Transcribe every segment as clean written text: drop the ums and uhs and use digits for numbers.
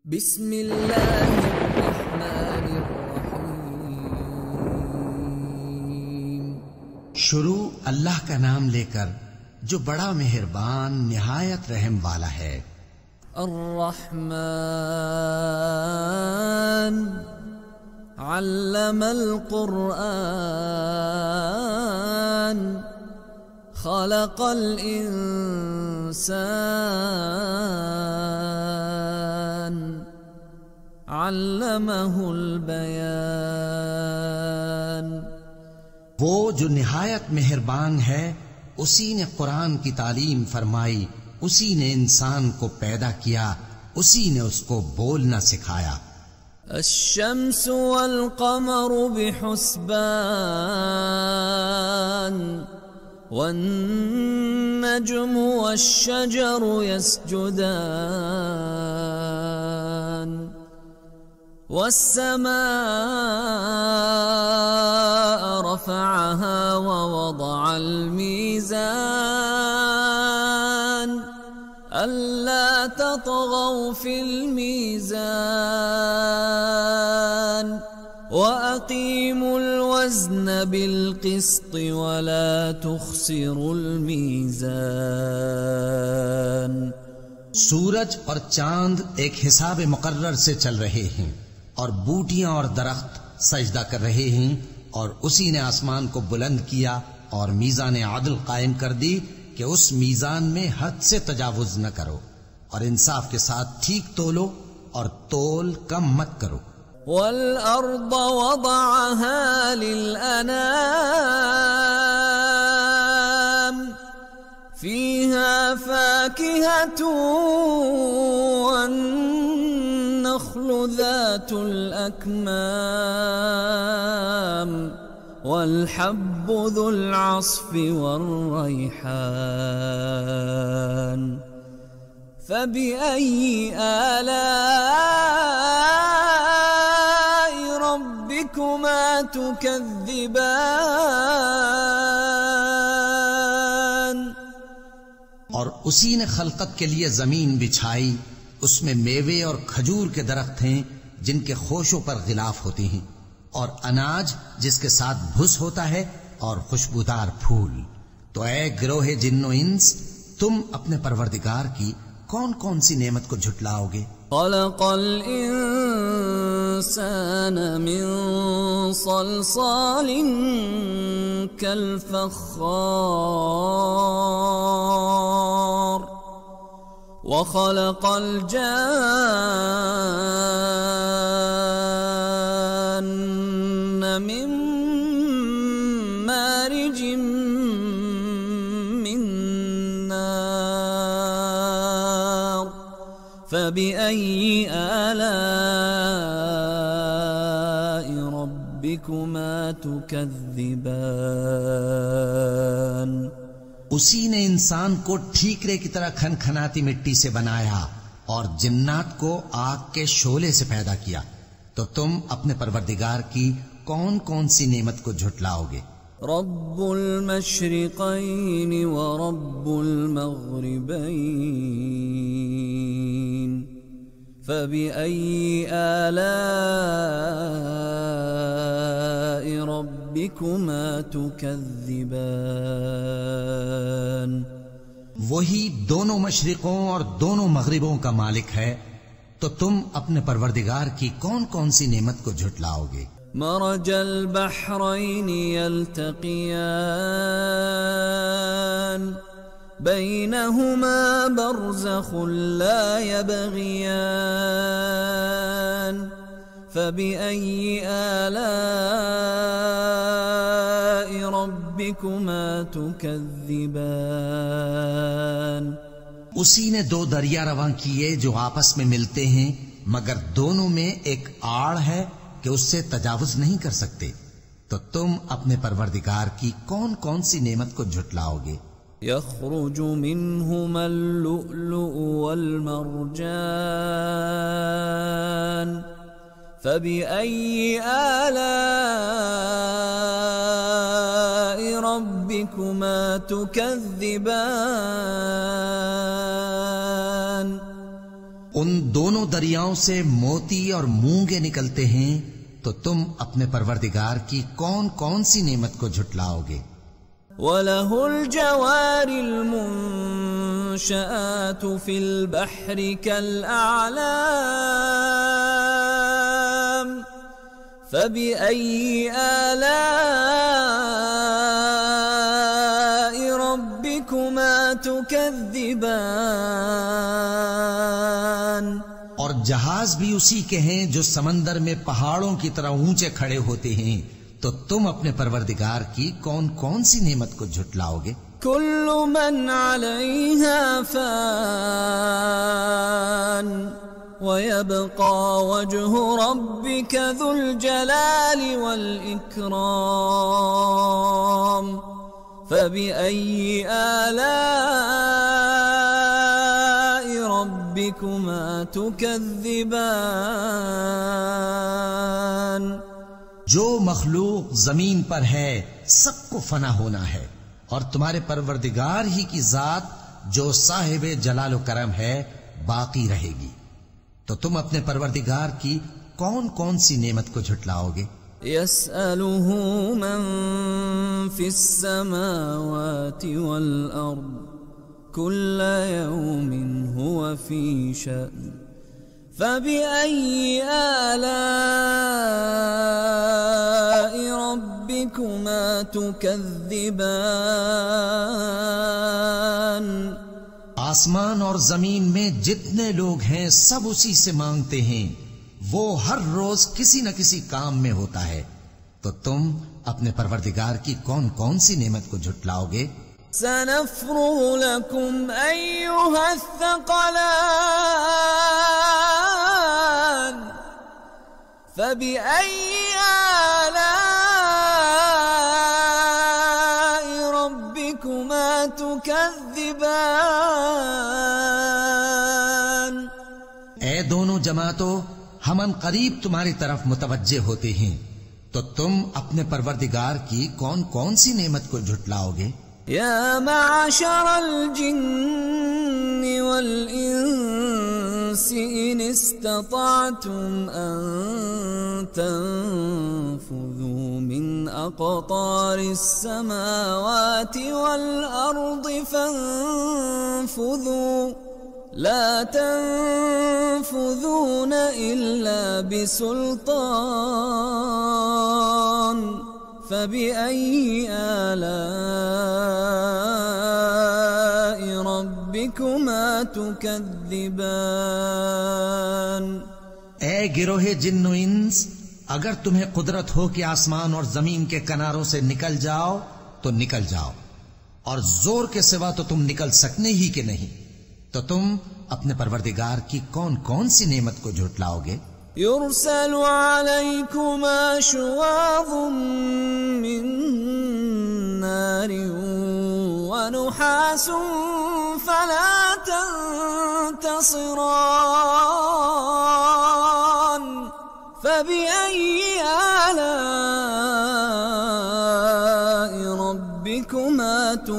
بسم الله الرحمن الرحیم۔ شروع اللہ کا نام لے کر جو بڑا مہربان نہایت رحم والا ہے۔ الرحمن علم القرآن خلق الإنسان علمہ البیان۔ وہ جو نہایت مہربان ہے اسی نے قرآن کی تعلیم فرمائی، اسی نے انسان کو پیدا کیا، اسی نے اس کو بولنا سکھایا۔ الشمس والقمر بحسبان والنجم والشجر يسجدان والسماء رفعها ووضع الميزان ألا تطغوا في الميزان وأقيموا الوزن بالقسط ولا تخسروا الميزان۔ سورج اور چاند ایک حساب مقرر سے چل رہے ہیں، اور بوٹیاں اور درخت سجدہ کر رہے ہیں، اور اسی نے آسمان کو بلند کیا اور میزان عدل قائم کر دی کہ اس میزان میں حد سے تجاوز نہ کرو، اور انصاف کے ساتھ ٹھیک تولو اور تول کم مت کرو۔ والأرض وضعها للأنام فيها فاكهة والنخل ذات الأكمام والحب ذو العصف والريحان فبأي آلاء ربكما تكذبان۔ اور اسی نے خلقت کے لیے زمین بچھائی، اس میں میوے اور کھجور کے درخت ہیں جن کے خوشوں پر غلاف ہوتے ہیں، اور اناج جس کے ساتھ بھس ہوتا ہے، اور خوشبودار پھول۔ تو اے گروہ جن و انس، تم اپنے پروردگار کی کون کون سی نعمت کو جھٹلاؤ گے؟ خلق الانسان من صلصال كالفخار وخلق الجان من مارج من نار فبأي آلاء ربكما تكذبان۔ اسی نے انسان کو ٹھیکرے کی طرح کھن کھناتی مٹی سے بنایا اور جنات کو آگ کے شعلے سے پیدا کیا، تو تم اپنے پروردگار کی کون کون سی نعمت کو جھٹلاؤ گے؟ رب المشرقین ورب المغربین فبأي آلاء ربكما تكذبان۔ وہی دونوں مشرقوں اور دونوں مغربوں کا مالک ہے، تو تم اپنے پروردگار کی کون کون سی نعمت کو جھٹلاؤ گے؟ مرج البحرين يلتقيان بينهما برزخ لا يبغيان فبأي آلاء ربكما تكذبان۔ اسی نے دو دریا رواں کیے جو آپس میں ملتے ہیں، مگر دونوں میں ایک آڑ ہے کہ اس سے تجاوز نہیں کر سکتے، تو تم اپنے پروردگار کی کون کون سی نعمت کو جھٹلاؤ گے؟ يخرج منهما اللؤلؤ والمرجان فبأي آلاء ربكما تكذبان۔ ان دونوں دریاؤں سے موتی اور مونگے نکلتے ہیں، تو تم اپنے پروردگار کی کون کون سی نعمت کو جھٹلاؤ گے؟ وَلَهُ الْجَوَارِ الْمُنشَآتُ فِي الْبَحْرِ كَالْأَعْلَامِ فَبِأَيِّ آلَاءِ رَبِّكُمَا تُكَذِّبَانِ؟ اور جہاز بھی اسی کے ہیں جو سمندر میں پہاڑوں کی طرح اونچے کھڑے ہوتے ہیں، تو تم اپنے پروردگار کی کون کون سی نعمت کو جھٹلاؤ گے؟ كل من عليها فان ويبقى وجه ربك ذو الجلال والإكرام فبأي آلاء ربكما تكذبان؟ جو مخلوق زمین پر ہے سب کو فنا ہونا ہے، اور تمہارے پروردگار ہی کی ذات جو صاحب جلال و کرم ہے باقی رہے گی، تو تم اپنے پروردگار کی کون کون سی نعمت کو جھٹلاؤ گے؟ يسأله من في السماوات والأرض كل يوم هو في شأن فبأي آلاء ربكما تكذبان؟ آسمان اور زمین میں جتنے لوگ ہیں سب اسی سے مانگتے ہیں، وہ ہر روز کسی نہ کسی کام میں ہوتا ہے، تو تم اپنے پروردگار کی کون کون سی نعمت کو جھٹلاؤ گے؟ سنفرغ لكم أيها الثقلان فبأي آلاء ربكما تكذبان؟ اے دونوں جماعتوں، ہم ان قریب تمہاری طرف متوجہ ہوتے ہیں، تو تم اپنے پروردگار کی کون کون سی نعمت کو جھٹلاؤ گے؟ يا معشر الجن والإنس إن استطعتم أن تنفذوا من أقطار السماوات والأرض فانفذوا لا تنفذون إلا بسلطان فبأي آلاء ربكما تكذبان؟ اے گروہ جن و انس، اگر تمہیں قدرت ہو کہ آسمان اور زمین کے کناروں سے نکل جاؤ تو نکل جاؤ، اور زور کے سوا تو تم نکل سکنے ہی کہ نہیں، تو تم اپنے پروردگار کی کون کون سی نعمت کو جھٹلاؤ گے؟ يرسل عليكما شواظ من نار ونحاس فلا تنتصران فبأي آلاء ربكما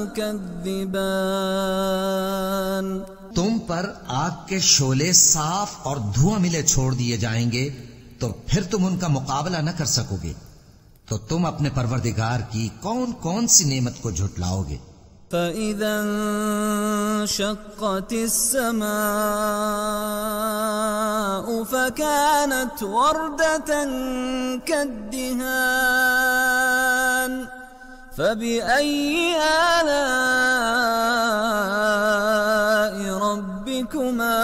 تكذبان؟ تم پر آگ کے شعلے صاف اور دھواں ملے چھوڑ دیے جائیں گے، تو پھر تم ان کا مقابلہ نہ کر سکو گے، تو تم اپنے پروردگار کی کون کون سی نعمت کو جھٹلاؤ گے؟ فَإِذَا انشَقَّتِ السَّمَاءُ فَكَانَتْ وَرْدَةً كَالدِّهَانِ فَبِأَيِّ آلَاءِ رَبِّكُمَا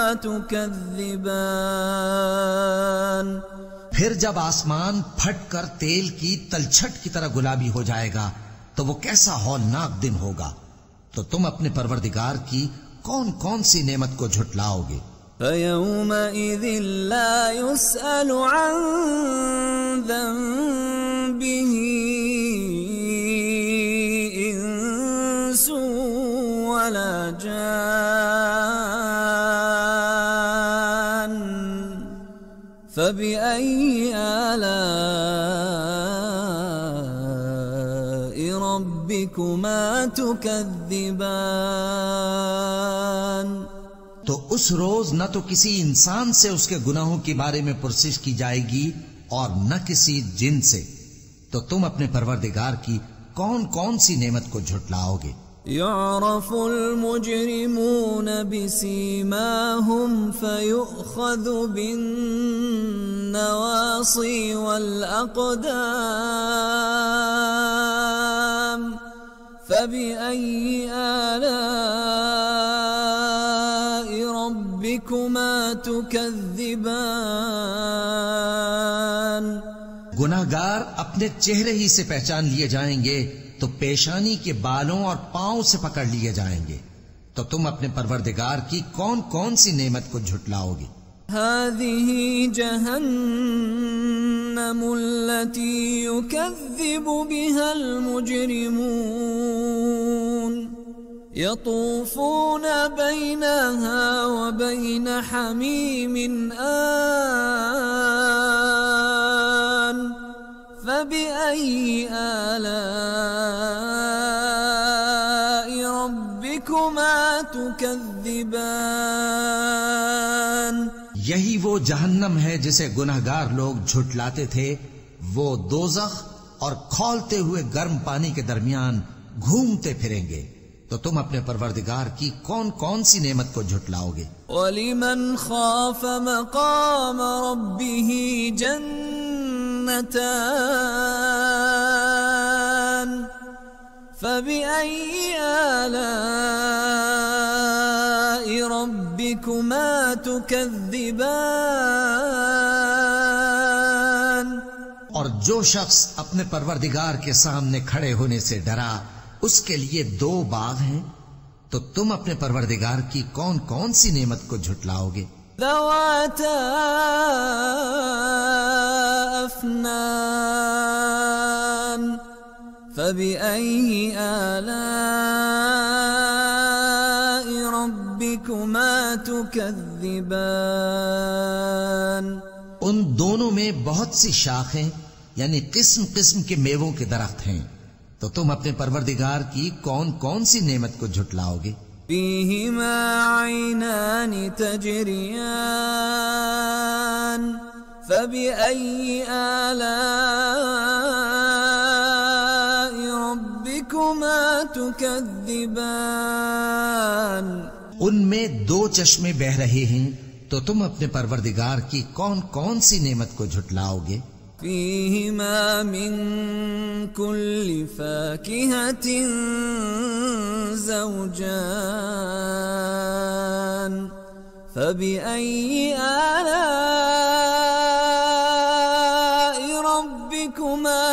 تُكَذِّبَانِ؟ پھر جب آسمان پھٹ کر تیل کی تلچھٹ کی طرح گلابی ہو جائے گا تو وہ کیسا ہولناک دن ہوگا، تو تم اپنے پروردگار کی کون کون سی نعمت کو جھٹلاؤ گے؟ فَيَوْمَئِذٍ لَا يُسْأَلُ عَنْ ذَنبِهِ إِنسٌ وَلَا جَانٌّ فَبِأَيِّ آلَاءِ رَبِّكُمَا تُكَذِّبَانِ؟ تو اس روز نہ تو کسی انسان سے اس کے گناہوں کے بارے میں پرسش کی جائے گی اور نہ کسی جن سے. تو تم اپنے پروردگار کی کون کون سی نعمت کو جھٹلاؤ گے؟ يعرف المجرمون بسيماهم فيؤخذ بالنواصي والأقدام فبأي آلاء ربكما تكذبان. گناہگار اپنے چہرے ہی سے پہچان لیے جائیں گے تو پیشانی کے بالوں اور پاؤں سے پکڑ لیے جائیں گے. تو تم اپنے پروردگار کی کون کون سی نعمت کو جھٹلاؤ گے؟ هذه جهنم التي يكذب بها المجرمون يطوفون بينها وبين حميم آن فبأي آلاء ربكما تكذبان. یہی وہ جہنم ہے جسے گناہگار لوگ جھٹلاتے تھے. وہ دوزخ اور کھولتے ہوئے گرم پانی کے درمیان گھومتے پھریں گے. تو تم اپنے پروردگار کی کون کون سی نعمت کو جھٹلاؤ گے؟ وَلِمَنْ خَافَ مَقَامَ رَبِّهِ جَنَّتَانِ فَبِأَيِّ آلَاءِ رَبِّكُمَا تُكَذِّبَانِ. اور جو شخص اپنے پروردگار کے سامنے کھڑے ہونے سے ڈرا اس کے لیے 2 باغ ہیں. تو تم اپنے پروردگار کی کون کون سی نعمت کو جھٹلاؤ گے؟ ذواتا افنان فبأي آلاء ربكما تكذبان. ان دونوں میں بہت سی شاخیں یعنی قسم قسم کے میووں کے درخت ہیں. تو تم اپنے پروردگار کی کون کون سی نعمت کو جھٹلاؤ گے؟ فيهما عينان تجريان فبأي آلاء ربكما تكذبان. ان میں 2 چشمے بہ رہے ہیں. تو تم اپنے پروردگار کی کون کون سی نعمت کو جھٹلاؤ گے؟ فيهما من كل فاكهة زوجان فبأي آلاء ربكما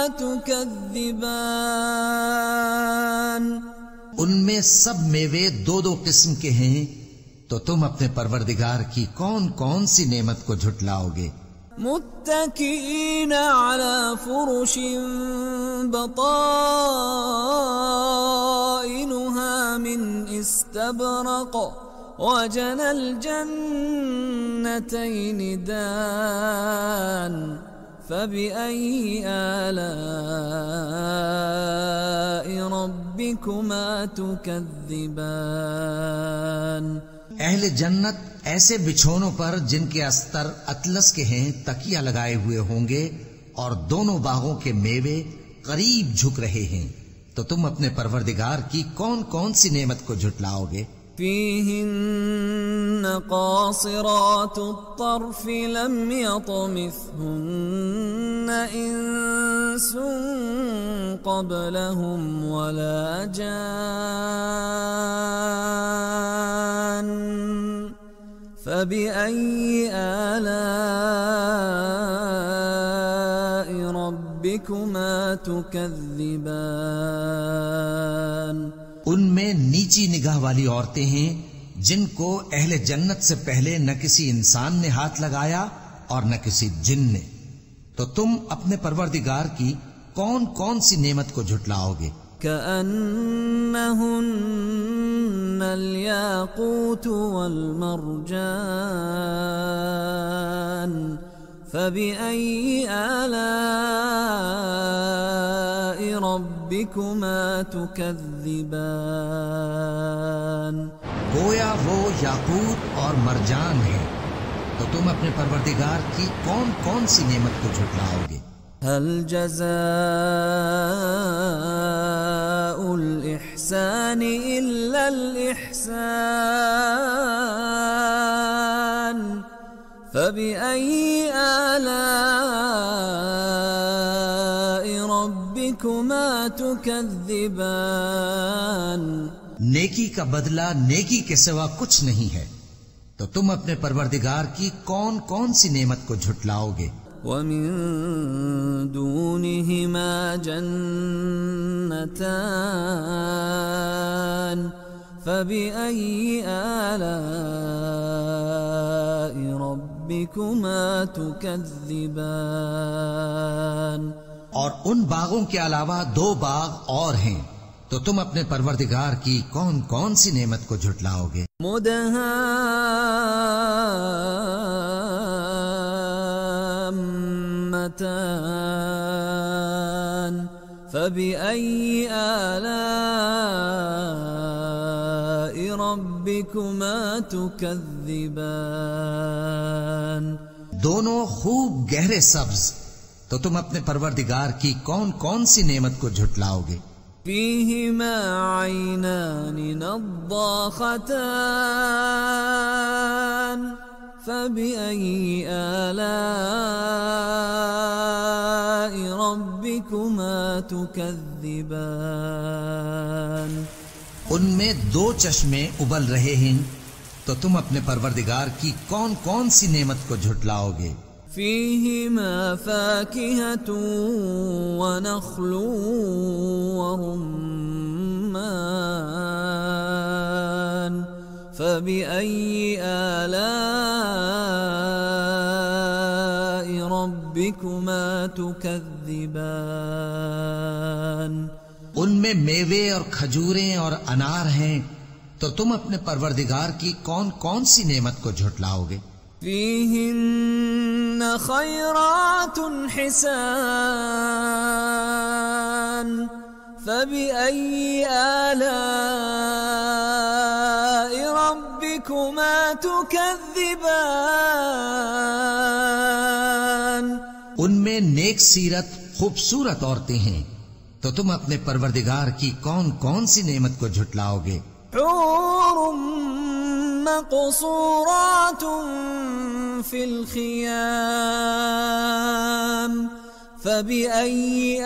تكذبان. ان میں سب میوے 2 قسم کے ہیں. تو تم اپنے پروردگار کی کون کون سی نعمت کو جھٹلاؤ گے؟ متكئين على فرش بطائنها من استبرق وجنى الجنتين دان فبأي آلاء ربكما تكذبان. اہل جنت ایسے بچھونوں پر جن کے استر اطلس کے ہیں تکیہ لگائے ہوئے ہوں گے اور دونوں باغوں کے میوے قریب جھک رہے ہیں. تو تم اپنے پروردگار کی کون کون سی نعمت کو جھٹلاؤ گے؟ فيهن قاصرات الطرف لم يطمثهن إنس قبلهم ولا جان فبأي آلاء ربكما تكذبان. ان میں نیچی نگاہ والی عورتیں ہیں جن کو اہل جنت سے پہلے نہ کسی انسان نے ہاتھ لگایا اور نہ کسی جن نے. تو تم اپنے پروردگار کی کون کون سی نعمت کو جھٹلاؤ گے؟ كأنهن الياقوت والمرجان فبأي آلاء ربكما تكذبان. گویا وہ یاقوت اور مرجان ہے، تو تم اپنے پروردگار کی کون کون سی نعمت کو جھٹلاؤ گے؟ هل جزاء الإحسان إلا الإحسان فبأي آلاء ربكما تكذبان؟ نیکی کا بدلہ نیکی کے سوا کچھ نہیں ہے، تو تم اپنے پروردگار کی کون کون سی نعمت کو جھٹلاؤ گے؟ ومن دونهما جنتان فبأي آلاء ربكما تكذبان؟ اور ان باغوں کے علاوہ 2 باغ اور ہیں، تو تم اپنے پروردگار کی کون کون سی نعمت کو جھٹلاؤ گے؟ مدهامتان فبأي آلاء ربكما تكذبان؟ دونوں خوب گہرے سبز، تو تم اپنے پروردگار کی کون کون سی نعمت کو جھٹلاؤ گے؟ فيهما عينان نضاختان فبأي آلاء ربكما تكذبان؟ ان میں 2 چشمے ابل رہے ہیں، تو تم اپنے پروردگار کی کون کون سی نعمت کو جھٹلاؤ گے؟ فيهما فاكهة ونخل ورمان فبأي آلاء ربكما تكذبان؟ ان میں میوے اور کھجوریں اور انار ہیں، تو تم اپنے پروردگار کی کون کون سی نعمت کو جھٹلاؤ گے؟ فيهن خيرات حسان فبأي آلاء ربكما تكذبان؟ ان میں نیک سیرت خوبصورت عورتیں ہیں، تو تم اپنے پروردگار کی کون کون سی نعمت کو جھٹلاؤ گے؟ حور مقصورات في الخيام فبأي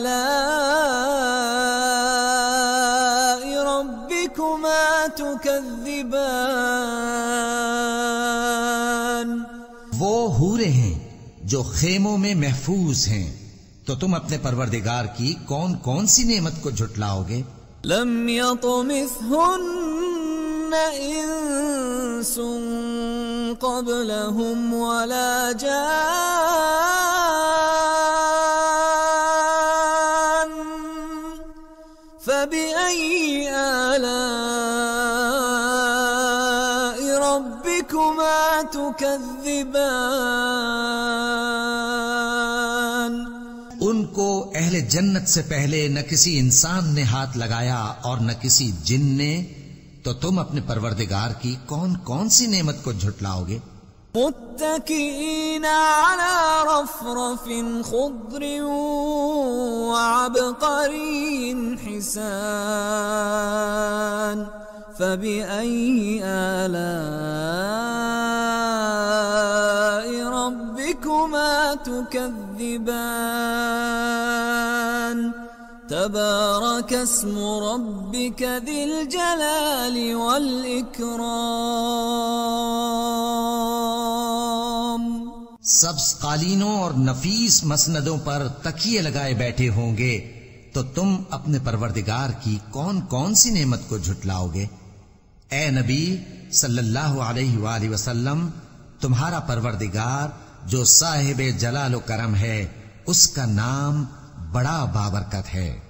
آلاء ربكما تكذبان؟ وہ حوریں ہیں جو خیموں میں محفوظ ہیں، تو تم اپنے پروردگار کی کون کون سی نعمت کو جھٹلاؤ گے؟ لم يطمثهن انس قبلهم ولا جان فبأي آلاء ربكما تكذبان؟ ان کو اہل جنت سے پہلے نہ کسی انسان نے ہاتھ لگایا اور نہ کسی جن نے، تو تم اپنے پروردگار کی کون کون سی نعمت کو جھٹلاؤ گے؟ متكئين على رفرف خضر وعبقري حسان فبأي آلاء ربكما تكذبان؟ تبارك اسم ربك ذي الجلال والإكرام۔ سبز قالینوں اور نفیس مسندوں پر تکیے لگائے بیٹھے ہوں گے، تو تم اپنے پروردگار کی کون کون سی نعمت کو جھٹلاؤ گے؟ اے نبی صلی اللہ علیہ وآلہ وسلم، تمہارا پروردگار جو صاحب جلال و کرم ہے، اس کا نام بڑا بابرکت ہے۔